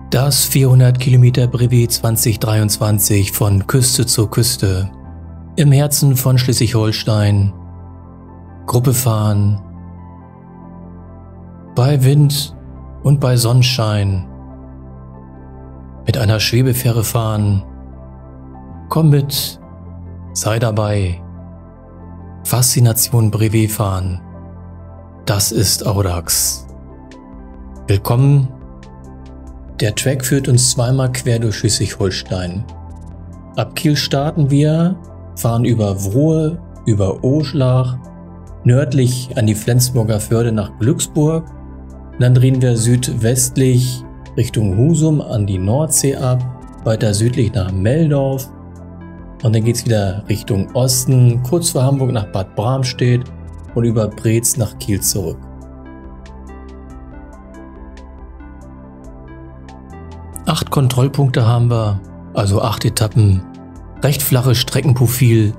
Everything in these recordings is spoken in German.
Das 400 Kilometer Brevet 2023 von Küste zu Küste. Im Herzen von Schleswig-Holstein. Gruppe fahren. Bei Wind und bei Sonnenschein. Mit einer Schwebefähre fahren. Komm mit, sei dabei. Faszination Brevet fahren. Das ist Audax. Willkommen. Der Track führt uns zweimal quer durch Schleswig-Holstein. Ab Kiel starten wir, fahren über Wrohe, über Oschlach, nördlich an die Flensburger Förde nach Glücksburg. Dann drehen wir südwestlich Richtung Husum an die Nordsee ab, weiter südlich nach Meldorf. Und dann geht es wieder Richtung Osten, kurz vor Hamburg nach Bad Bramstedt und über Preetz nach Kiel zurück. 8 Kontrollpunkte haben wir, also 8 Etappen, recht flaches Streckenprofil.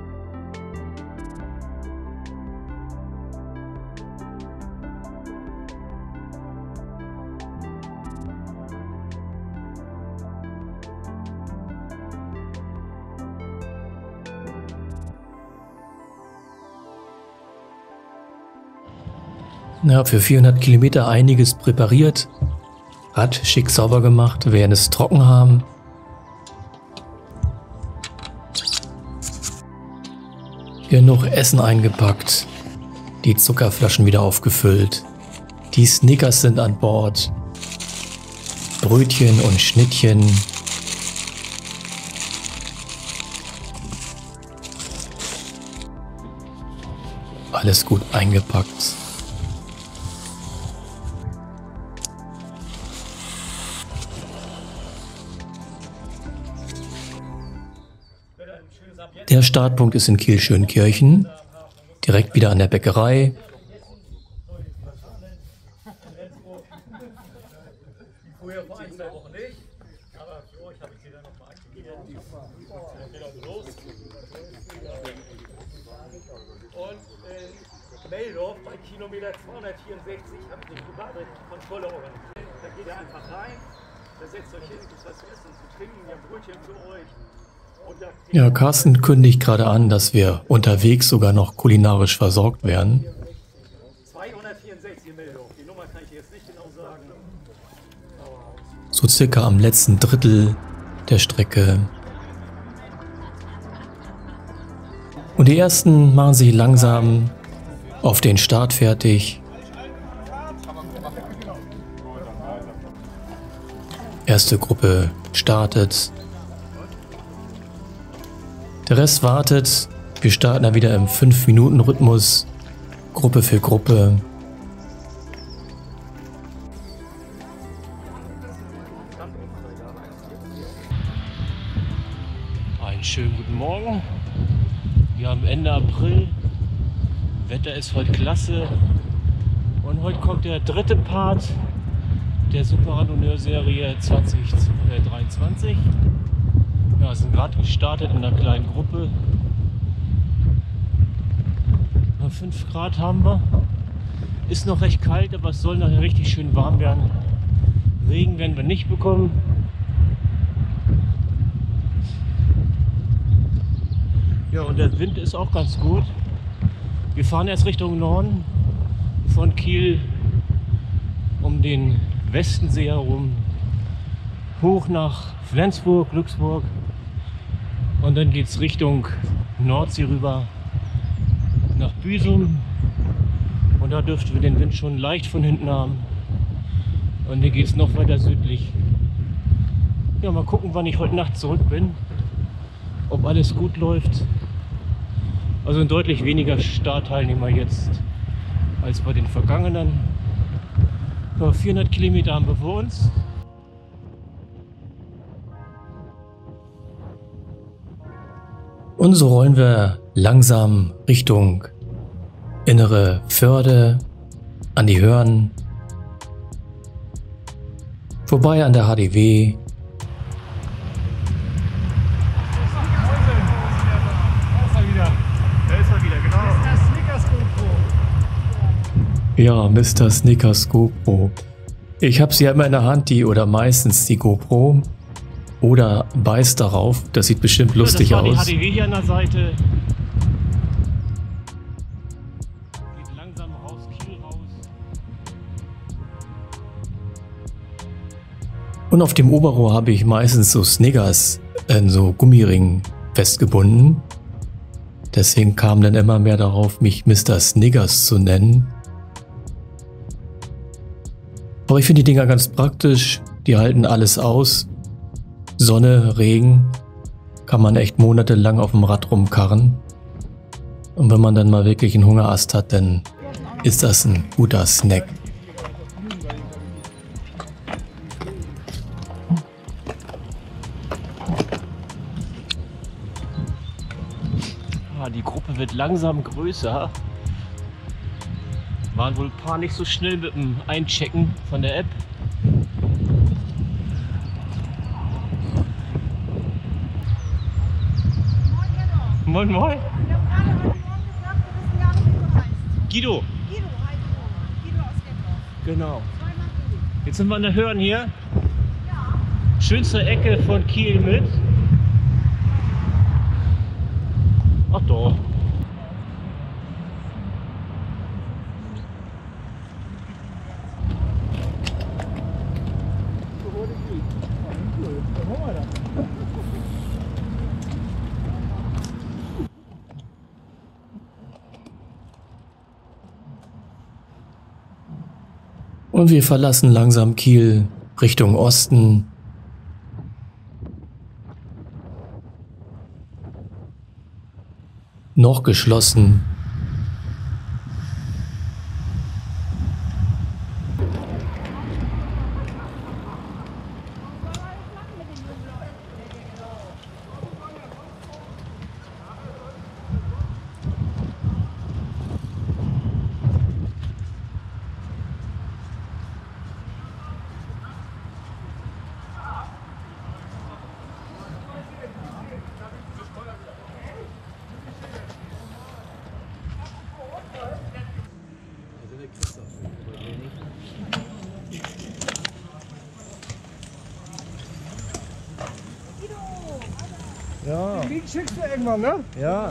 Ja, für 400 Kilometer einiges präpariert. Rad schick sauber gemacht, wir werden es trocken haben. Genug Essen eingepackt. Die Zuckerflaschen wieder aufgefüllt. Die Snickers sind an Bord. Brötchen und Schnittchen. Alles gut eingepackt. Der Startpunkt ist in Kiel-Schönkirchen, direkt wieder an der Bäckerei. Und Meldorf bei Kilometer 264 habe ich eine private Kontrolle organisiert. Da geht ihr einfach rein, da setzt euch hin, gibt was zu essen, zu trinken, wir haben Brötchen für euch. Ja, Carsten kündigt gerade an, dass wir unterwegs sogar noch kulinarisch versorgt werden. 264 Meldorf, die Nummer kann ich jetzt nicht genau sagen. So circa am letzten Drittel der Strecke. Und die ersten machen sich langsam auf den Start fertig. Erste Gruppe startet. Der Rest wartet. Wir starten da wieder im 5-Minuten-Rhythmus, Gruppe für Gruppe. Einen schönen guten Morgen. Wir haben Ende April. Wetter ist heute klasse. Und heute kommt der dritte Part der Super Randonneur-Serie 2023. Ja, sind gerade gestartet in einer kleinen Gruppe. 5 Grad haben wir. Ist noch recht kalt, aber es soll nachher richtig schön warm werden. Regen werden wir nicht bekommen. Ja, und der Wind ist auch ganz gut. Wir fahren jetzt Richtung Norden von Kiel um den Westensee herum, hoch nach Flensburg, Glücksburg. Und dann geht es Richtung Nordsee rüber nach Büsum. Und da dürften wir den Wind schon leicht von hinten haben. Und dann geht es noch weiter südlich. Ja, mal gucken, wann ich heute Nacht zurück bin. Ob alles gut läuft. Also deutlich weniger Startteilnehmer jetzt als bei den vergangenen. Ja, 400 Kilometer haben wir vor uns. Und so rollen wir langsam Richtung innere Förde, an die Hörn, vorbei an der HDW. Ja, Mr. Snickers GoPro. Ich habe sie ja immer in der Hand, die oder meistens die GoPro. Oder beißt darauf. Das sieht bestimmt lustig das war aus. Die HDW hier an der Seite. Geht langsam raus, Kiel raus. Und auf dem Oberrohr habe ich meistens so Snickers in so Gummiringen festgebunden. Deswegen kam dann immer mehr darauf, mich Mr. Snickers zu nennen. Aber ich finde die Dinger ganz praktisch. Die halten alles aus. Sonne, Regen. Kann man echt monatelang auf dem Rad rumkarren. Und wenn man dann mal wirklich einen Hungerast hat, dann ist das ein guter Snack. Die Gruppe wird langsam größer. Waren wohl ein paar nicht so schnell mit dem Einchecken von der App. Moin, moin. Ich habe gerade heute Morgen gesagt, wir wissen gar nicht, wie du heißt. Guido. Guido, hi Guido. Guido aus Gettorf. Genau. Zweimal Guido. Jetzt sind wir an der Hörn hier. Ja. Schönste Ecke von Kiel mit. Ach doch. Und wir verlassen langsam Kiel Richtung Osten. Noch geschlossen. Ja. Den Link schickst du irgendwann, ne? Ja.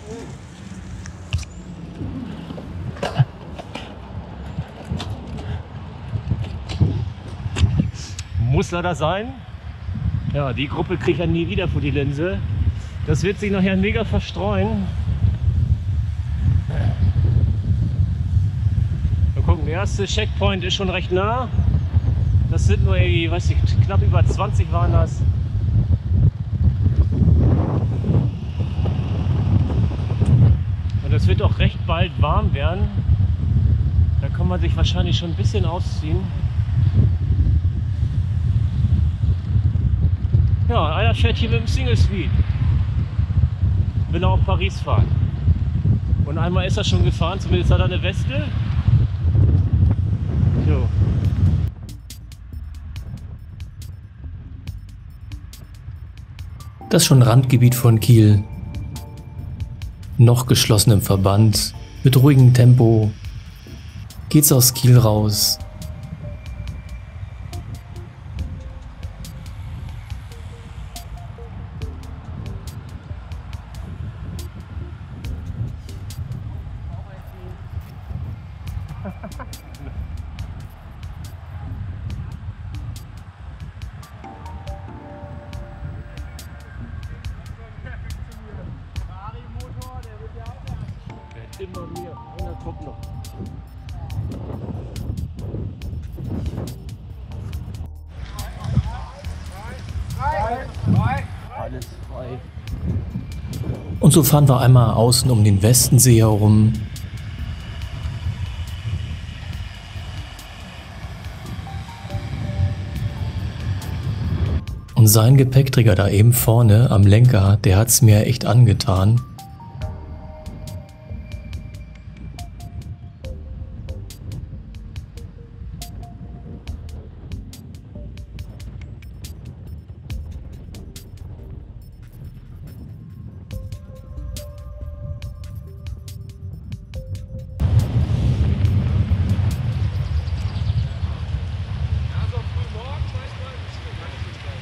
Muss leider sein. Ja, die Gruppe kriegt ja nie wieder vor die Linse. Das wird sich nachher mega verstreuen. Mal gucken, der erste Checkpoint ist schon recht nah. Das sind nur irgendwie, weiß ich, knapp über 20 waren das. Und es wird auch recht bald warm werden. Da kann man sich wahrscheinlich schon ein bisschen ausziehen. Ja, einer fährt hier mit dem Single Speed. Will er auf Paris fahren. Und einmal ist er schon gefahren, zumindest hat er eine Weste. So. Das ist schon Randgebiet von Kiel. Noch geschlossenem Verband, mit ruhigem Tempo geht's aus Kiel raus. Immer mehr. Einer kommt noch. Alles frei. Und so fahren wir einmal außen um den Westensee herum. Und sein Gepäckträger da eben vorne am Lenker, der hat's mir echt angetan.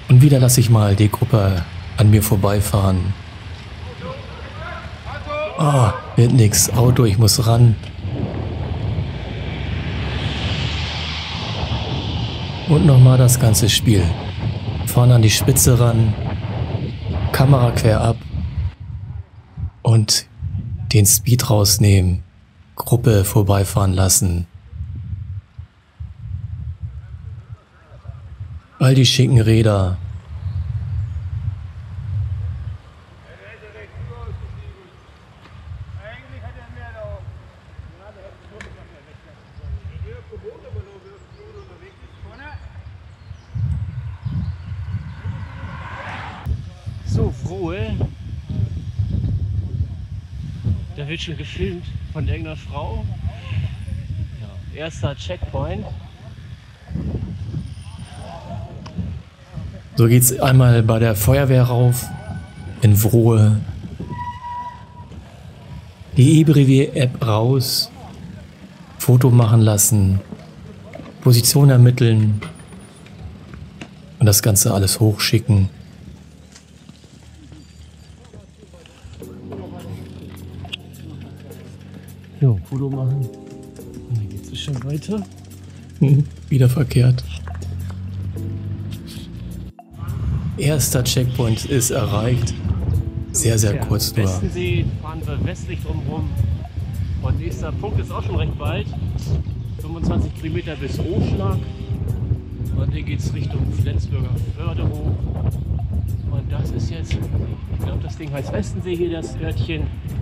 Und wieder lasse ich mal die Gruppe an mir vorbeifahren. Ah, wird nix. Auto, ich muss ran. Und nochmal das ganze Spiel. Vorne an die Spitze ran, Kamera quer ab und den Speed rausnehmen, Gruppe vorbeifahren lassen. All die schicken Räder. So, Frohe. Da wird schon gefilmt von irgendeiner Frau. Ja, erster Checkpoint. So geht's einmal bei der Feuerwehr rauf, in Vrohe. Die eBrevier-App raus, Foto machen lassen, Position ermitteln und das Ganze alles hochschicken. Jo, Foto machen. Und dann geht's schon weiter. Wieder verkehrt. Erster Checkpoint ist erreicht. Sehr, sehr kurz nur. Westensee fahren wir westlich drumherum. Und nächster Punkt ist auch schon recht bald. 25 Kilometer bis Oschlag. Und dann geht es Richtung Flensburger Förde hoch. Und das ist jetzt, ich glaube, das Ding heißt Westensee hier, das Örtchen.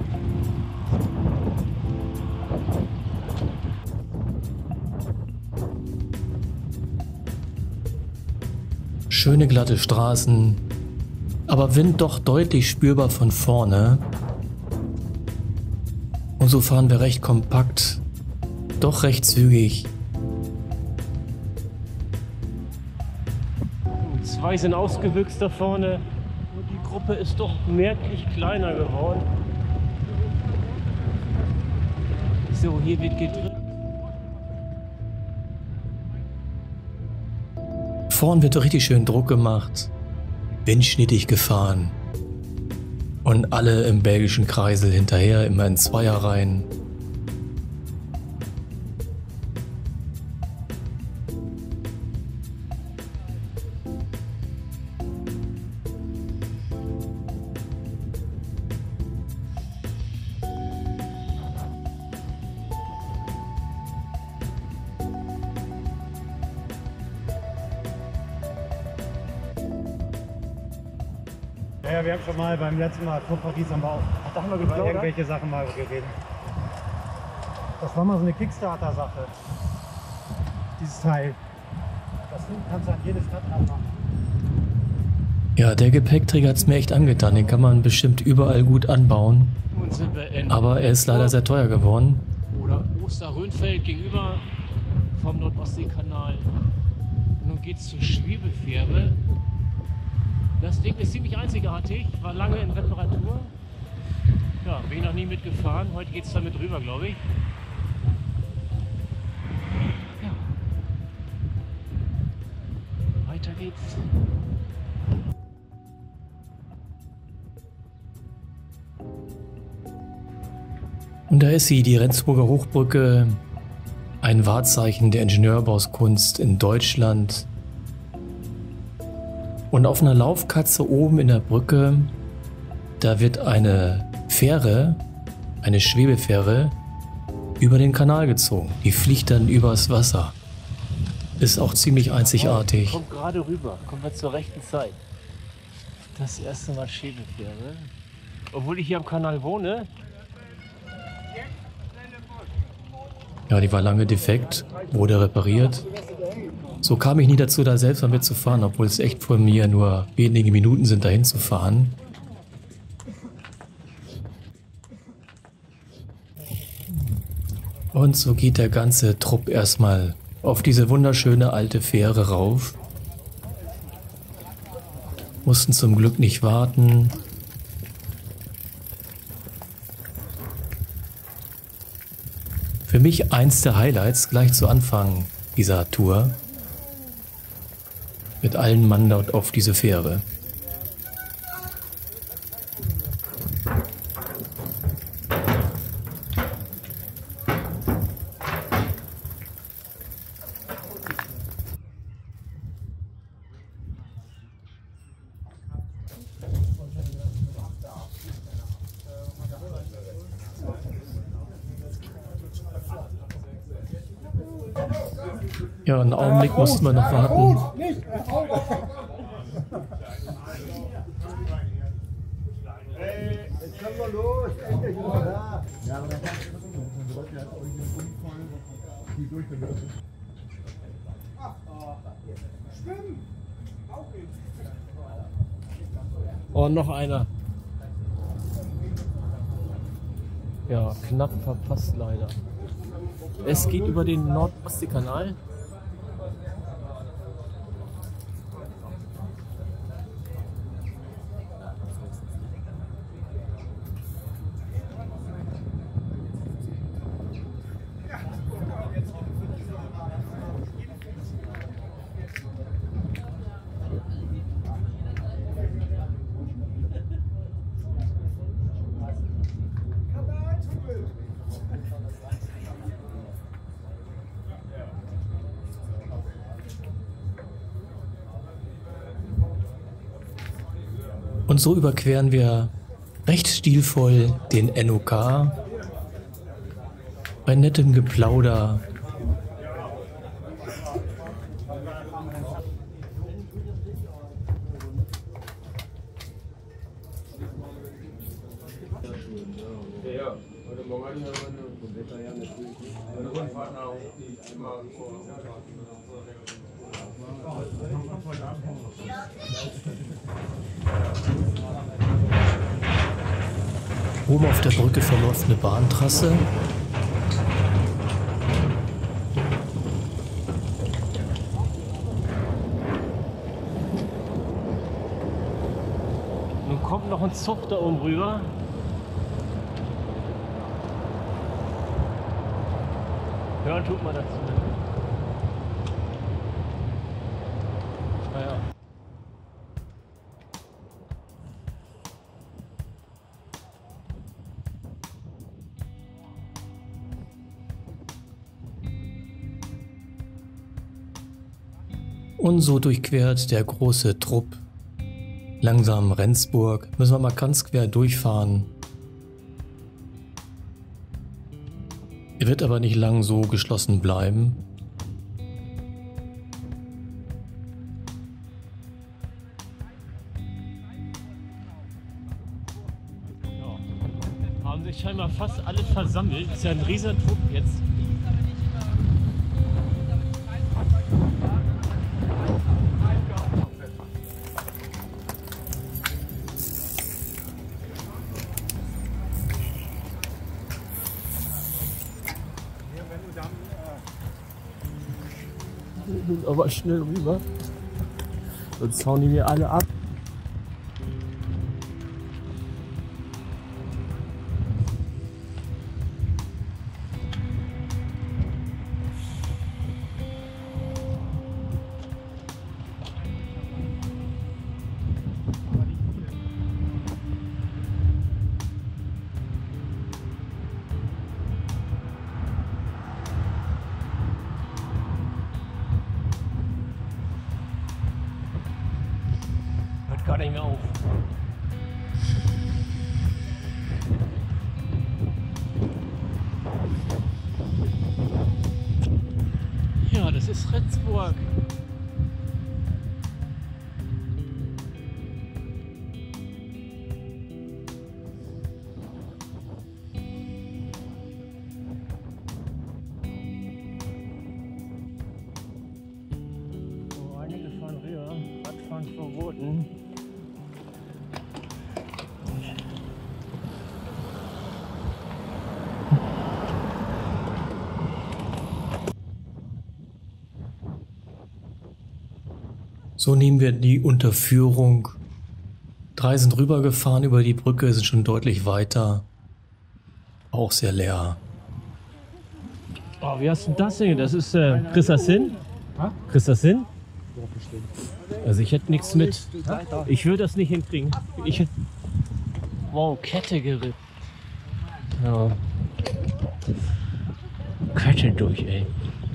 Schöne glatte Straßen, aber Wind doch deutlich spürbar von vorne. Und so fahren wir recht kompakt, doch recht zügig. Zwei sind ausgewüchst da vorne und die Gruppe ist doch merklich kleiner geworden. So, hier wird gedrückt. Vorn wird richtig schön Druck gemacht, windschnittig gefahren und alle im belgischen Kreisel hinterher, immer in Zweierreihen. Ja, wir haben schon mal beim letzten Mal vor Paris haben wir auch Da haben wir über geplaudert. irgendwelche Sachen mal geredet. Das war mal so eine Kickstarter-Sache. Dieses Teil. Das kannst du an jedes Rad anmachen. Ja, der Gepäckträger hat es mir echt angetan, den kann man bestimmt überall gut anbauen, Nun sind wir in aber er ist leider sehr teuer geworden. oder Osterrönfeld gegenüber vom Nordostseekanal. Und nun geht es zur Schwebefähre. Das Ding ist ziemlich einzigartig, war lange in Reparatur. Ja, bin ich noch nie mitgefahren. Heute geht es damit rüber, glaube ich. Ja. Weiter geht's. Und da ist sie, die Rendsburger Hochbrücke, ein Wahrzeichen der Ingenieurbauskunst in Deutschland. Und auf einer Laufkatze oben in der Brücke, da wird eine Fähre, eine Schwebefähre, über den Kanal gezogen. Die fliegt dann übers Wasser. Ist auch ziemlich einzigartig. Kommt gerade rüber, kommen wir zur rechten Zeit. Das erste Mal Schwebefähre. Obwohl ich hier am Kanal wohne. Ja, die war lange defekt, wurde repariert. So kam ich nie dazu, da selbst mal mitzufahren, obwohl es echt von mir nur wenige Minuten sind, dahin zu fahren. Und so geht der ganze Trupp erstmal auf diese wunderschöne alte Fähre rauf. Mussten zum Glück nicht warten. Für mich eins der Highlights gleich zu Anfang dieser Tour. Mit allen Mann dort auf diese Fähre. Ja, einen Augenblick mussten wir noch warten. Jetzt können wir los, endlich wieder da. Ja, aber dann sollte halt euch einen Unfall die durchgelöst. Schwimmen! Oh, noch einer. Ja, knapp verpasst leider. Es geht über den Nord-Ostsee-Kanal. Und so überqueren wir recht stilvoll den NOK bei nettem Geplauder. Oben auf der Brücke verläuft eine Bahntrasse. Nun kommt noch ein Zug da oben rüber. Hören tut man dazu. Naja. Und so durchquert der große Trupp langsam Rendsburg. Müssen wir mal ganz quer durchfahren. Er wird aber nicht lang so geschlossen bleiben. Ja. Haben sich scheinbar fast alle versammelt. Ist ja ein riesen Trupp jetzt. Aber schnell rüber. Sonst hauen die mir alle ab. Gar nicht mehr auf. Ja, das ist Rendsburg. Oh, einige fahren rüber. Radfahren verboten. So nehmen wir die Unterführung. 3 sind rübergefahren über die Brücke, sind schon deutlich weiter. Auch sehr leer. Oh, wie hast du das denn? Das ist, kriegst du das hin? Kriegst du das hin? Also ich hätte nichts mit. Ich würde das nicht hinkriegen. Ich hätte. Wow, Kette gerippt. Ja. Kette durch, ey.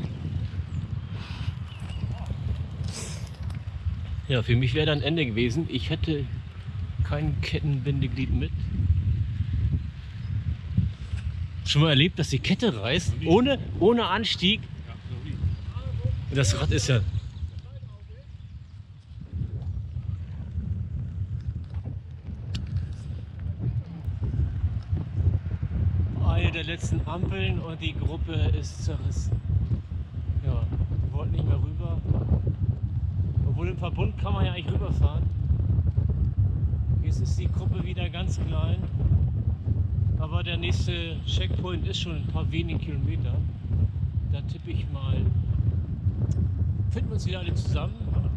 Ja, für mich wäre dann Ende gewesen. Ich hätte kein Kettenbindeglied mit. Schon mal erlebt, dass die Kette reißt, ohne Anstieg. Das Rad ist ja... Eine der letzten Ampeln und die Gruppe ist zerrissen. Ja, wir wollten nicht mehr rüber. Obwohl im Verbund kann man ja eigentlich rüberfahren. Jetzt ist die Gruppe wieder ganz klein. Aber der nächste Checkpoint ist schon ein paar wenige Kilometer. Da tippe ich mal. Finden wir uns wieder alle zusammen?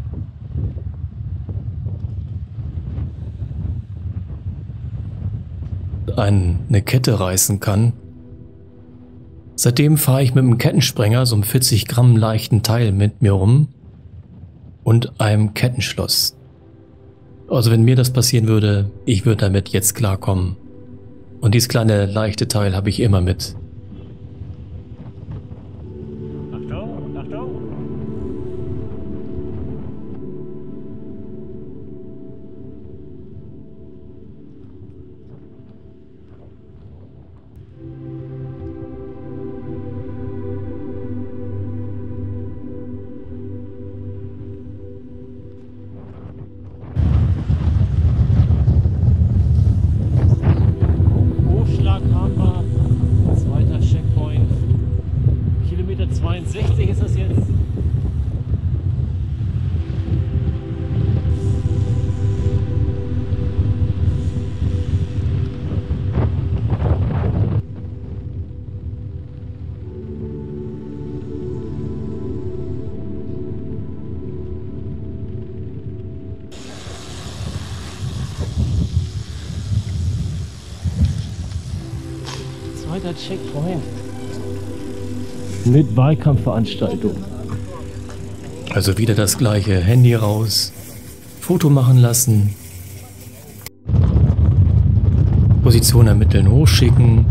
Eine Kette reißen kann. Seitdem fahre ich mit einem Kettensprenger, so einem 40 Gramm leichten Teil mit mir rum und einem Kettenschloss. Also wenn mir das passieren würde, ich würde damit jetzt klarkommen. Und dieses kleine leichte Teil habe ich immer mit. Achtung, Achtung! Hofschlaghammer, zweiter Checkpoint. Kilometer 62 ist das jetzt. Zweiter Checkpoint. Mit Wahlkampfveranstaltung. Also wieder das gleiche, Handy raus, Foto machen lassen, Position ermitteln, hochschicken.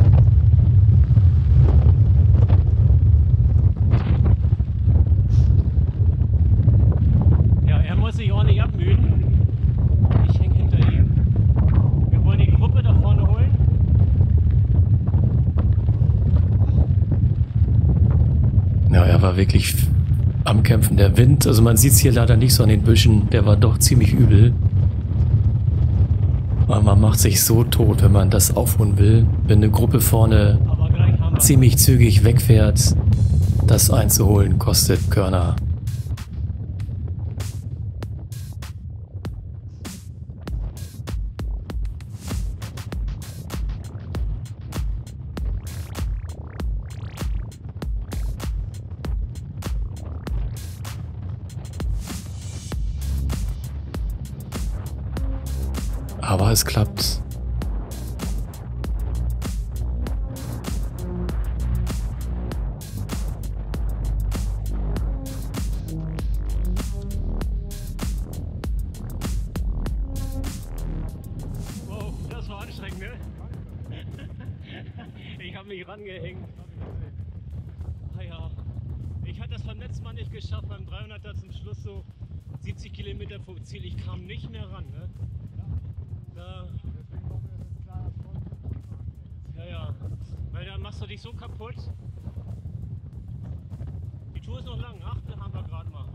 Ja, er muss sich ordentlich abmühen. Ich hänge hinter ihm. Wir wollen die Gruppe da vorne holen. Ja, er war wirklich am Kämpfen. Der Wind, also man sieht es hier leider nicht so an den Büschen, der war doch ziemlich übel. Aber man macht sich so tot, wenn man das aufholen will. Wenn eine Gruppe vorne Aber gleich haben wir. ziemlich zügig wegfährt, das einzuholen kostet Körner. Aber es klappt. Wow, das war anstrengend, ne? Ich habe mich rangehängt. Ah ja, ich hatte das beim letzten Mal nicht geschafft, beim 300er zum Schluss so 70 Kilometer vom Ziel. Ich kam nicht mehr ran, ne? Da, ja, weil da machst du dich so kaputt. Die Tour ist noch lang, 8 haben wir gerade mal.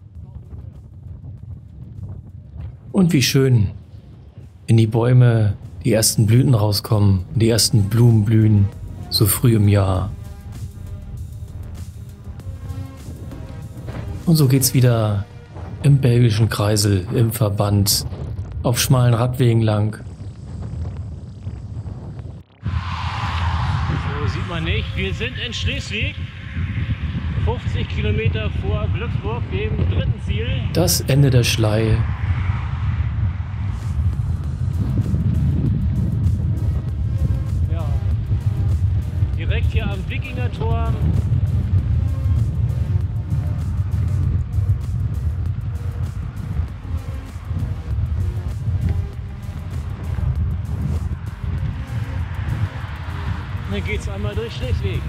Und wie schön, wenn die Bäume, die ersten Blüten rauskommen, die ersten Blumen blühen, so früh im Jahr. Und so geht's wieder im belgischen Kreisel, im Verband, auf schmalen Radwegen lang. So sieht man nicht. Wir sind in Schleswig, 50 Kilometer vor Glücksburg, dem dritten Ziel. Das Ende der Schlei. Ja, direkt hier am Wikingertor. dann geht's einmal durch Schleswig.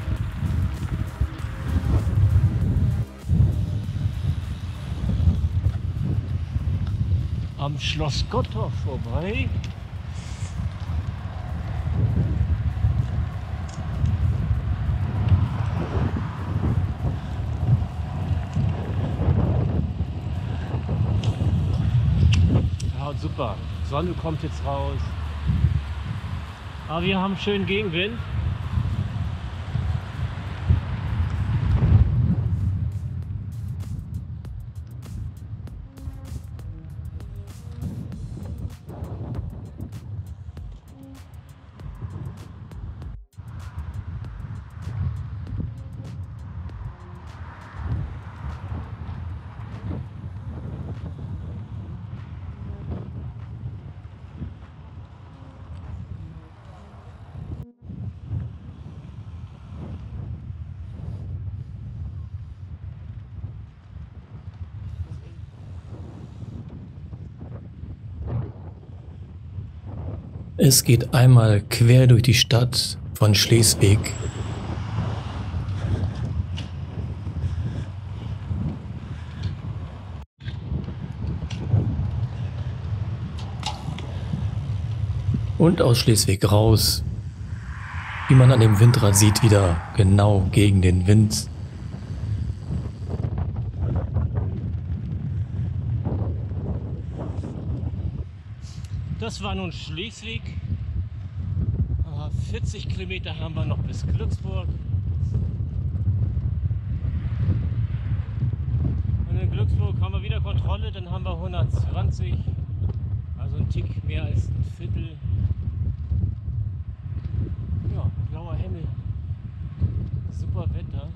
Am Schloss Gottorf vorbei. Ja, super. Sonne kommt jetzt raus. Aber wir haben schön Gegenwind. Es geht einmal quer durch die Stadt von Schleswig. Und aus Schleswig raus, wie man an dem Windrad sieht, wieder genau gegen den Wind. Das war nun Schleswig. 40 Kilometer haben wir noch bis Glücksburg. Und in Glücksburg haben wir wieder Kontrolle, dann haben wir 120. Also ein Tick mehr als ein Viertel. Ja, blauer Himmel. Super Wetter.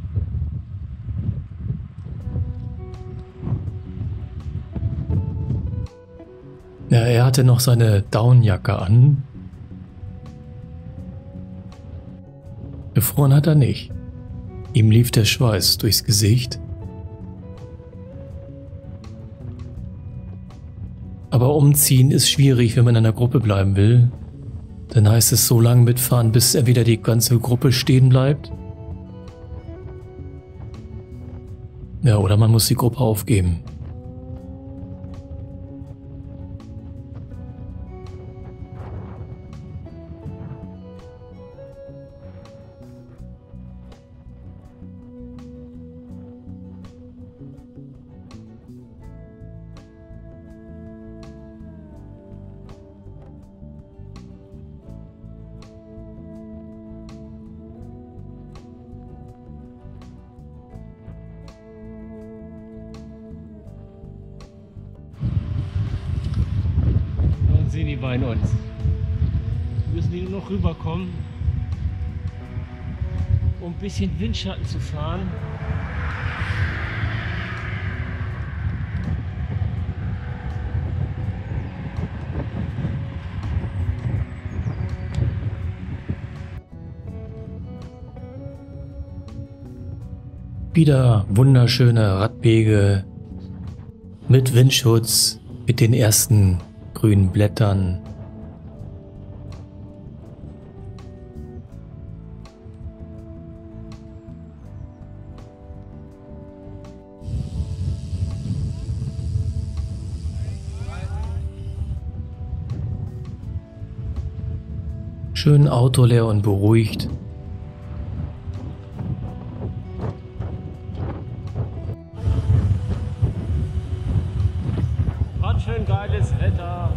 Ja, er hatte noch seine Downjacke an. Gefroren hat er nicht. Ihm lief der Schweiß durchs Gesicht. Aber umziehen ist schwierig, wenn man in einer Gruppe bleiben will. Dann heißt es so lange mitfahren, bis entweder die ganze Gruppe stehen bleibt. Ja, oder man muss die Gruppe aufgeben. Sehen die beiden uns. Müssen die nur noch rüberkommen, um ein bisschen Windschatten zu fahren. Wieder wunderschöne Radwege mit Windschutz, mit den ersten grünen Blättern. Schön autoleer und beruhigt. Hat schön geiles Wetter.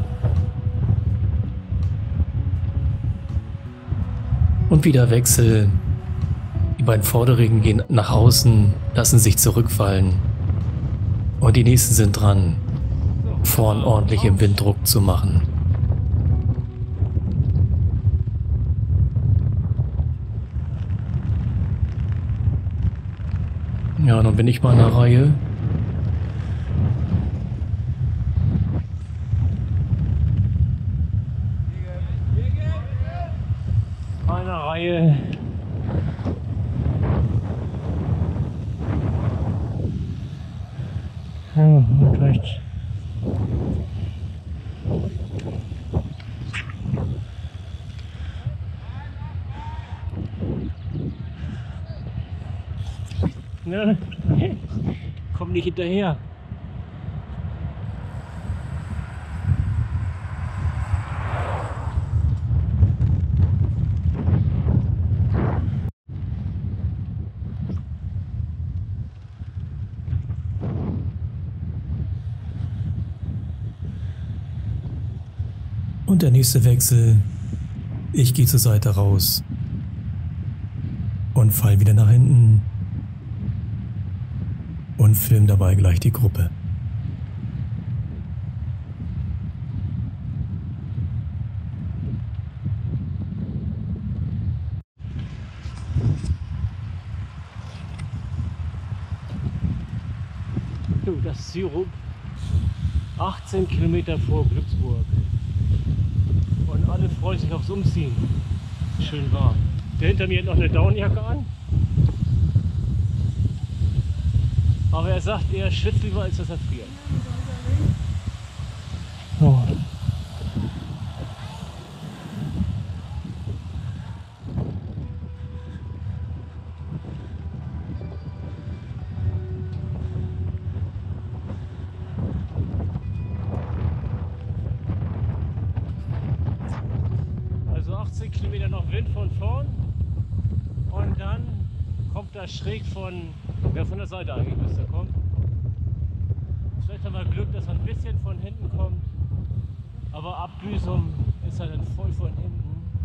Und wieder Wechsel. Die beiden Vorderigen gehen nach außen, lassen sich zurückfallen. Und die nächsten sind dran, vorn ordentlich im Winddruck zu machen. Ja, nun bin ich mal in der Reihe. Eine Reihe. Ja, vielleicht. Ne? Komm nicht hinterher. Und der nächste Wechsel. Ich gehe zur Seite raus und fall wieder nach hinten und film dabei gleich die Gruppe. Du, das Syrup, 18 Kilometer vor Glücksburg. Und alle freuen sich aufs Umziehen. Schön warm. Der hinter mir hat noch eine Downjacke an. Aber er sagt, er schwitzt lieber, als dass er friert. Oh. Also 18 Kilometer noch Wind von vorn und dann kommt das schräg von der Seite eigentlich müsste kommen. Vielleicht haben wir Glück, dass er ein bisschen von hinten kommt, aber Abdüsung ist er dann voll von hinten.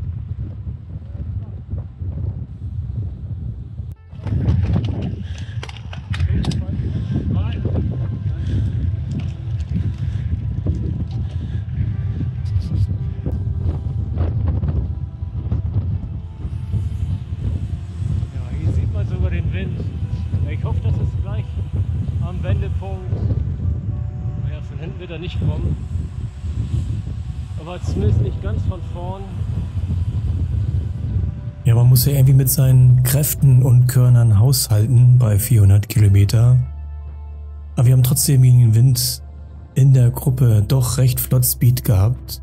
Ich hoffe, dass es gleich am Wendepunkt, naja, von hinten wird er nicht kommen, aber zumindest nicht ganz von vorn. Ja, man muss ja irgendwie mit seinen Kräften und Körnern haushalten bei 400 Kilometer. Aber wir haben trotzdem gegen den Wind in der Gruppe doch recht flott Speed gehabt.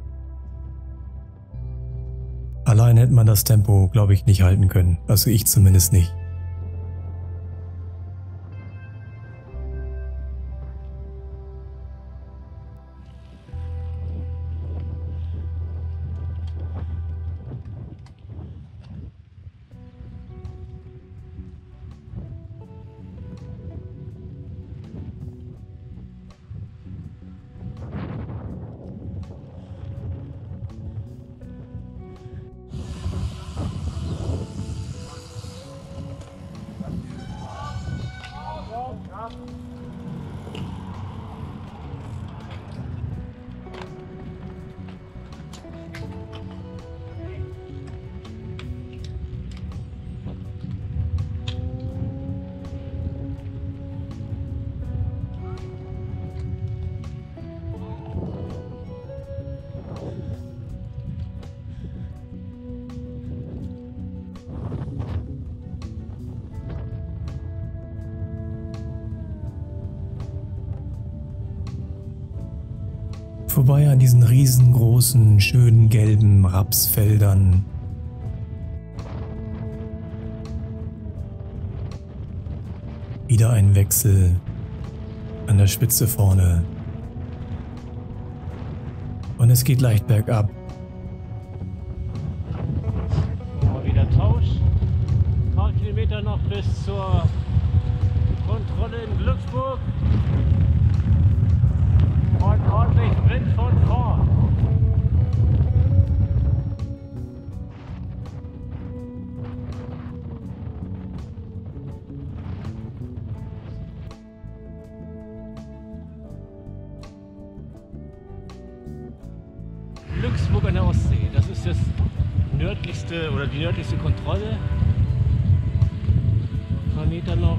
Allein hätte man das Tempo, glaube ich, nicht halten können. Also ich zumindest nicht. Vorbei an diesen riesengroßen, schönen gelben Rapsfeldern. Wieder ein Wechsel an der Spitze vorne. Und es geht leicht bergab. Mal wieder Tausch. Ein paar Kilometer noch bis zur Kontrolle in Glücksburg. Und ordentlich Wind von vorn. Glücksburg an der Ostsee, das ist das nördlichste oder die nördlichste Kontrolle. Ein paar Meter noch.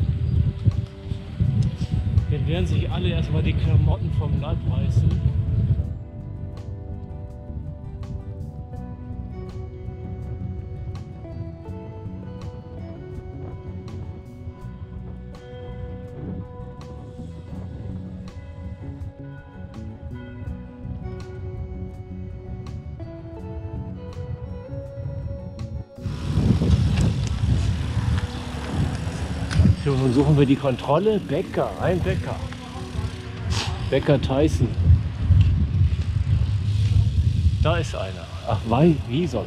Jetzt werden sich alle erstmal die Klamotten vom Leib reißen. So, nun suchen wir die Kontrolle. Bäcker, ein Bäcker. Bäcker Tyson. Da ist einer. Ach, Wieson.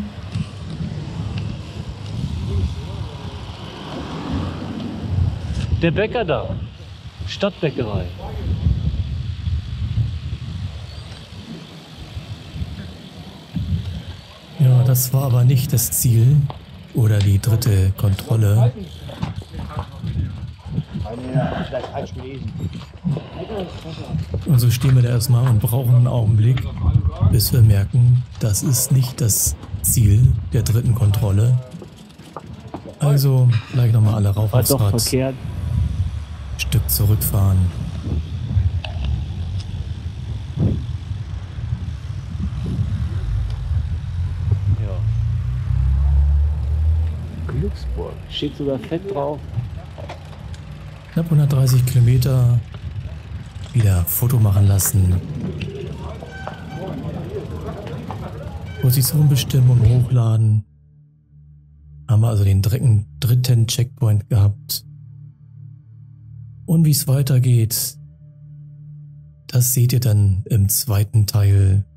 Der Bäcker da. Stadtbäckerei. Ja, das war aber nicht das Ziel oder die dritte Kontrolle. Und so stehen wir da erstmal und brauchen einen Augenblick, bis wir merken, das ist nicht das Ziel der dritten Kontrolle. Also gleich nochmal alle rauf War aufs doch Rad, verkehrt. Stück zurückfahren. Ja. Glücksburg. Steht sogar fett drauf. Knapp 130 Kilometer. Wieder Foto machen lassen. Position bestimmen und hochladen. Haben wir also den dritten Checkpoint gehabt. Und wie es weitergeht, das seht ihr dann im zweiten Teil